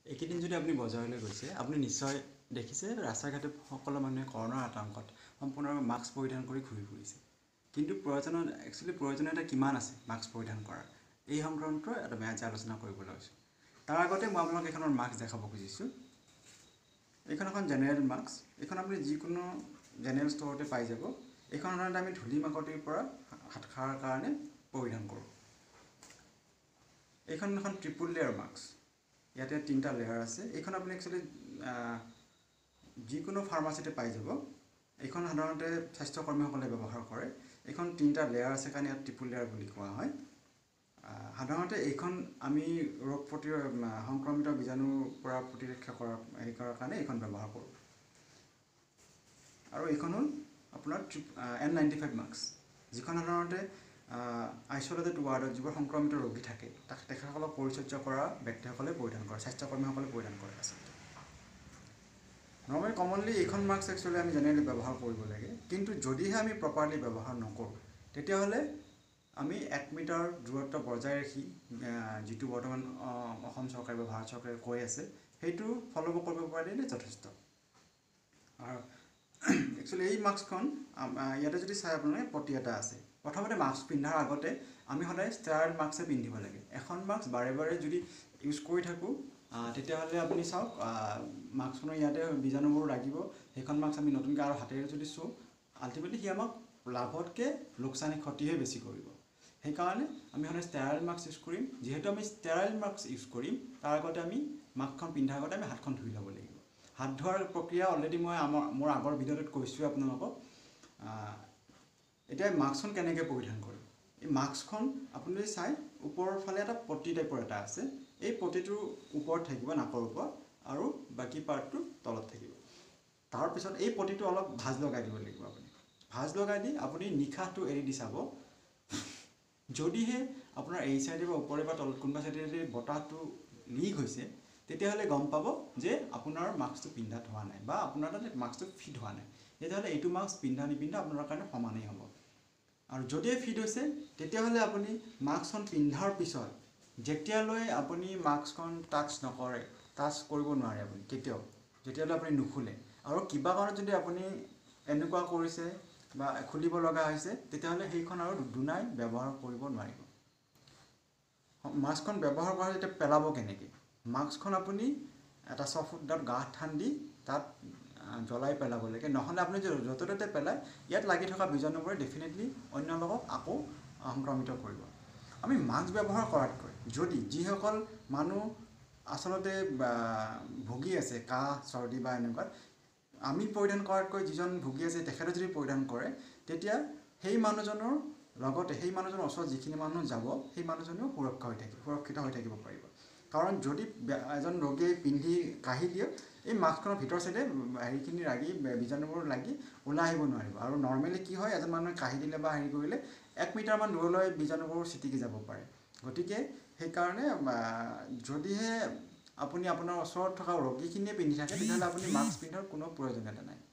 এইকেইদিন যদি আপুনি বজাৰলৈ গৈছে আপুনি নিশ্চয় দেখিছে ৰাস্তা ঘাটে সকলো মানুহে কৰ্ণৰ আতংকত সম্পূৰ্ণভাৱে মাস্ক পৰিধান কৰি ঘূৰি ফুৰিছে কিন্তু প্ৰয়োজনীয়তা কিমান আছে মাস্ক পৰিধান কৰাৰ এই সংক্ৰান্তত এটা বেয়া আলোচনা কৰিবলৈ লৈছোঁ তাৰ আগতে মই আপোনাক এখনৰ মাস্ক দেখাব খুজিছোঁ এইখন এখন জেনেৰেল মাস্ক এইখন আপুনি যিকোনো জেনেৰেল ষ্ট'ৰতে পাই যাব এইখন সাধাৰণতে আমি ধূলি মাকতিৰ পৰা হাত সাৰাৰ কাৰণে পৰিধান কৰোঁ এইখন এখন ট্ৰিপল লেয়াৰ মাস্ক ইয়াতে 3টা লেয়াৰ আছে এইখন আপুনি একচুয়ালি যিকোনো ফাৰ্মাসীতে পাই যাব এইখন সাধাৰণতে স্বাস্থ্য কৰ্মীসকলে ব্যৱহাৰ কৰে এইখন 3টা লেয়াৰ আছে কাৰণে ইয়াত ট্ৰিপল লেয়াৰ বুলি কোৱা হয় সাধাৰণতে এইখন আমি ৰোগ সংক্ৰমিত বীজাণুৰ পৰা প্ৰতিৰক্ষা কৰাৰ কাৰণে এইখন ব্যৱহাৰ কৰোঁ আৰু এইখন হ'ল আপোনাৰ N95 মাস্ক যিখন সাধাৰণতে আইসোলেটেড ৱাৰ্ডত যিবোৰ সংক্ৰমিত ৰোগী থাকে তেখেতসকলক পৰিচৰ্যা কৰা ব্যক্তিসকলে পৰিধান কৰে স্বাস্থ্যকৰ্মীসকলে পৰিধান কৰে আচলতে কমনলি এইখন মাস্ক একচুৱেলি আমি জেনেৰেলি ব্যৱহাৰ কৰিব লাগে কিন্তু যদিহে আমি প্ৰপাৰলি ব্যৱহাৰ নকৰোঁ তেতিয়াহ'লে আমি 1 মিটাৰ দূৰত্ব বজাই ৰাখি যিটো বৰ্তমান অসম চৰকাৰে বা ভাৰত চৰকাৰে কৈ আছে সেইটো ফলো কৰিব পাৰিলে যথেষ্ট আৰু একচুৱেলি এই মাস্কখন ইয়াতে যদি চাই আপোনাৰ পটি এটা আছে প্ৰথমতে মাস্ক পিন্ধাৰ আগতে আমি সদায় ষ্টেৰাইল মাস্ক পিন্ধিব লাগে এখন মাস্ক বাৰে বাৰে যদি ইউজ কৰি থাকোঁ তেতিয়াহ'লে আপুনি চাওক মাস্কখনৰ ইয়াতে বীজাণুবোৰ লাগিব সেইখন মাস্ক আমি নতুনকৈ আৰু হাতেৰে যদি চুওঁ আল্টিমেটলি সি আমাক লাভতকৈ লোকচানে ক্ষতিহে বেছি কৰিব সেইকাৰণে আমি সদায় ষ্টেৰাইল মাস্ক ইউজ কৰিম যিহেতু আমি ষ্টেৰাইল মাস্ক ইউজ কৰিম তাৰ আগতে আমি মাস্কখন পিন্ধাৰ আগতে আমি হাতখন ধুই ল'ব লাগিব হাত ধোৱাৰ প্ৰক্ৰিয়া অলৰেডি মই মোৰ আগৰ ভিডিঅ'টোত কৈছোঁ আপোনালোকক এতিয়া মাস্কখন কেনেকৈ পৰিধান কৰিম এই মাস্কখন আপুনি যদি চাই ওপৰৰ ফালে এটা পটি টাইপৰ এটা আছে এই পটিটোৰ ওপৰত থাকিব নাকৰ ওপৰত আৰু বাকী পাৰ্টটো তলত থাকিব তাৰপিছত এই পটিটো অলপ ভাঁজ লগাই দিব লাগিব আপুনি ভাঁজ লগাই দি আপুনি নিশাহটো এৰি দি চাব যদিহে আপোনাৰ এই চাইডে বা ওপৰে বা তলত কোনোবা চাইডে বতাহটো লিক হৈছে তেতিয়াহ'লে গম পাব যে আপোনাৰ মাস্কটো পিন্ধাত হোৱা নাই বা আপোনাৰ তাতে মাস্কটো ফিট হোৱা নাই তেতিয়াহ'লে এইটো মাস্ক পিন্ধা নিপিন্ধা আপোনাৰ কাৰণে সমানেই হ'ব আৰু যদিহে ফিট হৈছে তেতিয়াহ'লে আপুনি মাস্কখন পিন্ধাৰ পিছত যেতিয়ালৈ আপুনি মাস্কখন টাচ কৰিব নোৱাৰে আপুনি কেতিয়াও যেতিয়ালৈ আপুনি নুখুলে আৰু কিবা কাৰণত যদি আপুনি এনেকুৱা কৰিছে বা খুলিব লগা হৈছে তেতিয়াহ'লে সেইখন আৰু দুনাই ব্যৱহাৰ কৰিব নোৱাৰিব মাস্কখন ব্যৱহাৰ কৰা যেতিয়া পেলাব কেনেকৈ মাস্কখন আপুনি এটা চফুটত গাঁত খান্দি তাত জ্বলাই পেলাব লাগে নহ'লে আপুনি যদি য'তে ত'তে পেলায় ইয়াত লাগি থকা বীজাণুবোৰে ডেফিনেটলি অন্য লোকক আকৌ সংক্ৰমিত কৰিব আমি মাস্ক ব্যৱহাৰ কৰাতকৈ যদি যিসকল মানুহ আচলতে ভুগি আছে কাহ চৰ্দি বা এনেকুৱাত আমি পৰিধান কৰাতকৈ যিজন ভুগি আছে তেখেতে যদি পৰিধান কৰে তেতিয়া সেই মানুহজনৰ লগতে সেই মানুহজনৰ ওচৰত যিখিনি মানুহ যাব সেই মানুহজনেও সুৰক্ষিত হৈ থাকিব পাৰিব কাৰণ যদি এজন ৰোগীয়ে পিন্ধি কাঢ়ি দিয়ে এই মাস্কখনৰ ভিতৰ চাইডে হেৰিখিনি লাগি বীজাণুবোৰ লাগি ওলাই আহিব নোৱাৰিব আৰু নৰ্মেলি কি হয় এজন মানুহে কাঢ়ি দিলে বা হেৰি কৰিলে 1 মিটাৰমান দূৰলৈ বীজাণুবোৰ ছিটিকি যাব পাৰে গতিকে সেইকাৰণে যদিহে আপুনি আপোনাৰ ওচৰত থকা ৰোগীখিনিয়ে পিন্ধি থাকে তেতিয়াহ'লে আপুনি মাস্ক পিন্ধাৰ কোনো প্ৰয়োজনীয়তা নাই